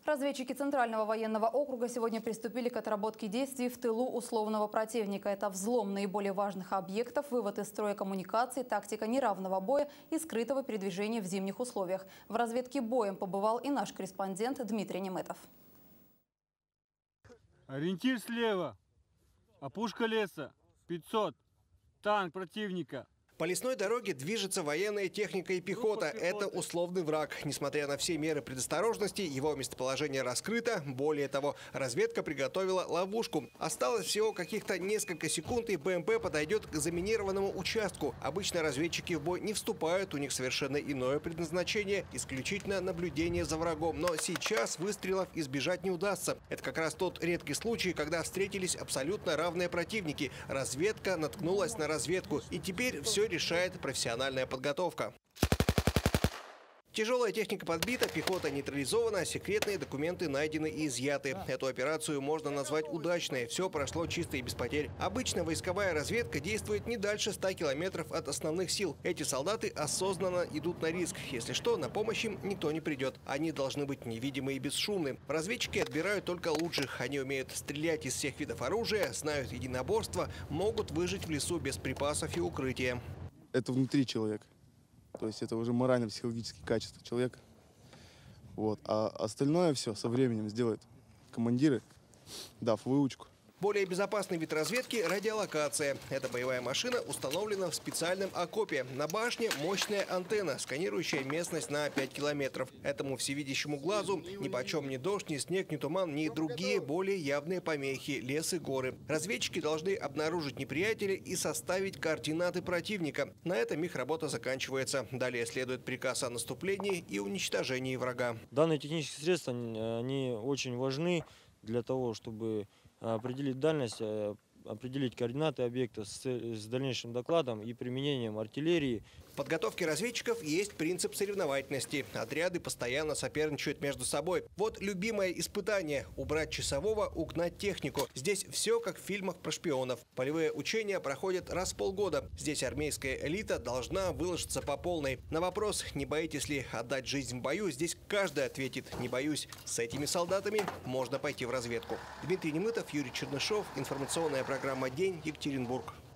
Разведчики Центрального военного округа сегодня приступили к отработке действий в тылу условного противника. Это взлом наиболее важных объектов, вывод из строя коммуникаций, тактика неравного боя и скрытого передвижения в зимних условиях. В разведке боем побывал и наш корреспондент Дмитрий Неметов. Ориентир слева. Опушка леса. 500. Танк противника. По лесной дороге движется военная техника и пехота. Это условный враг. Несмотря на все меры предосторожности, его местоположение раскрыто. Более того, разведка приготовила ловушку. Осталось всего каких-то несколько секунд, и БМП подойдет к заминированному участку. Обычно разведчики в бой не вступают, у них совершенно иное предназначение – исключительно наблюдение за врагом. Но сейчас выстрелов избежать не удастся. Это как раз тот редкий случай, когда встретились абсолютно равные противники. Разведка наткнулась на разведку. И теперь все решает профессиональная подготовка. Тяжелая техника подбита, пехота нейтрализована, секретные документы найдены и изъяты. Эту операцию можно назвать удачной. Все прошло чисто и без потерь. Обычно войсковая разведка действует не дальше 100 километров от основных сил. Эти солдаты осознанно идут на риск. Если что, на помощь им никто не придет. Они должны быть невидимы и бесшумны. Разведчики отбирают только лучших. Они умеют стрелять из всех видов оружия, знают единоборство, могут выжить в лесу без припасов и укрытия. Это внутри человека. То есть это уже морально-психологические качества человека. Вот. А остальное все со временем сделают командиры, дав выучку. Более безопасный вид разведки – радиолокация. Эта боевая машина установлена в специальном окопе. На башне мощная антенна, сканирующая местность на 5 километров. Этому всевидящему глазу нипочем ни дождь, ни снег, ни туман, ни другие более явные помехи – лес и горы. Разведчики должны обнаружить неприятеля и составить координаты противника. На этом их работа заканчивается. Далее следует приказ о наступлении и уничтожении врага. Данные технические средства, они очень важны для того, чтобы определить дальность, определить координаты объекта с дальнейшим докладом и применением артиллерии. В подготовке разведчиков есть принцип соревновательности. Отряды постоянно соперничают между собой. Вот любимое испытание – убрать часового, угнать технику. Здесь все как в фильмах про шпионов. Полевые учения проходят раз в полгода. Здесь армейская элита должна выложиться по полной. На вопрос, не боитесь ли отдать жизнь в бою, здесь каждый ответит – не боюсь. С этими солдатами можно пойти в разведку. Дмитрий Немытов, Юрий Чернышов. Информационная программа «День», Екатеринбург.